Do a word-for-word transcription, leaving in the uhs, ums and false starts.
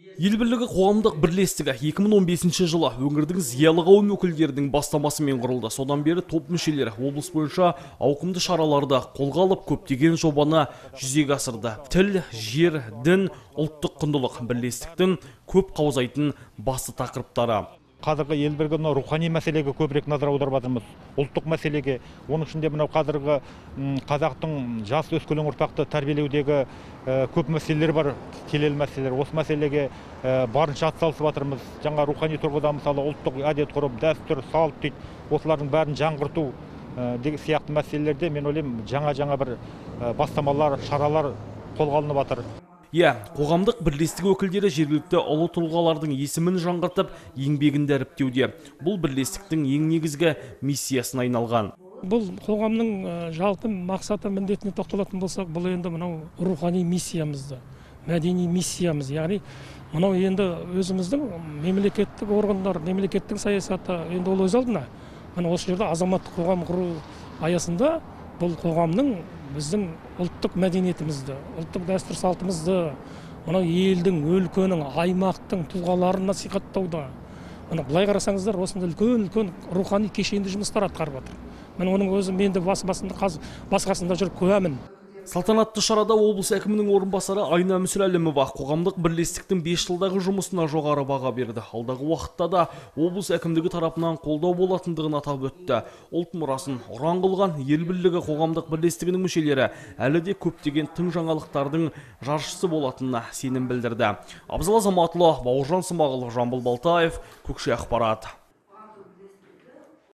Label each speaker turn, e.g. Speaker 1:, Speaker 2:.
Speaker 1: Ел бірлігі қоғамдық бірлестігі екі мың он бесінші жылы өңірдің зиялы қауым өкілдерінің бастамасымен құрылды. Содан бері топ мүшелері облыс бойынша ауқымды шараларды қолға алып көптеген жобаны жүзеге асырды. Тіл, жер, дін, ұлттық құндылық бірлестіктің көп қаузайтын басты тақырыптары.
Speaker 2: Қазіргі ел бірлігі мынау рухани мәселеге көбірек назар аударып жатырмыз. Ұлттық мәселеге, оның ішінде мынау қазіргі қазақтың жас өскелең ұрпақты тәрбиелеудегі көп мәселелер бар, келелі мәселелер. Осы мәселеге барынша атсалысып жатырмыз. Жаңа рухани тұрғыда мысалы ұлттық әдет-ғұрып, дәстүр, салт дейді, осылардың бәрін жаңғырту сияқты мәселелерде мен ойлаймын жаңа-жаңа бір бастамалар, шаралар қолға алынып жатыр.
Speaker 1: Иә, қоғамдық бірлестік өкілдері жергілікті ұлы тұлғалардың есімін жаңғыртып, еңбегін дәріптеуде. Бұл бірлестіктің ең негізгі миссиясына айналған.
Speaker 3: Бұл қоғамның жалпы мақсаты, міндетіне тоқталатын болсақ, бұл енді мынау рухани миссиямызды, мәдени миссиямыз. Яғни мынау енді өзіміздің мемлекеттік органдар, мемлекеттік саясаты енді ол өз алдына. Мына осы жерде азаматтық қоғам құру аясында бұл қоғамның біздің ұлттық мәдениетімізді, ұлттық дәстүр салтымызды, мынау елдің, өлкенің, аймақтың тұлғаларын насихаттауда. Мына былай қарасаңыздар, осында үлкен-үлкен рухани кешенді жұмыстар атқарып жатыр. Мен оның өзі менде бас-басында басқасында жүріп куәмін.
Speaker 1: Салтанатты шарада облыс әкімінің орынбасары Айна Мүсірәлімова қоғамдық бірлестіктің бес жылдағы жұмысына жоғары баға берді. Алдағы уақытта да облыс әкімдігі тарапынан қолдау болатындығын атап өтті. Ұлт мұрасын ұран қылған ел бірлігі қоғамдық бірлестігінің мүшелері әлі де көптеген тың жаңалықтардың жаршысы болатынына сенім білдірді. Абзал Азаматұлы, Бауыржан Смағұлов, Жамбыл Балтаев, Көкше ақпарат.